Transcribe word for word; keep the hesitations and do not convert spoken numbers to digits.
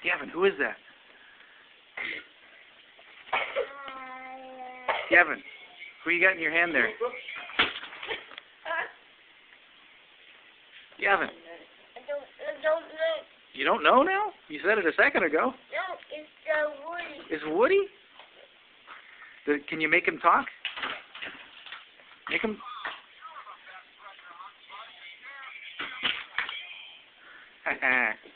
Gavin, who is that? Gavin, who you got in your hand there? Gavin. I don't, I don't know. You don't know now? You said it a second ago. No, it's uh, Woody. Is Woody? The, can you make him talk? Make him... Haha.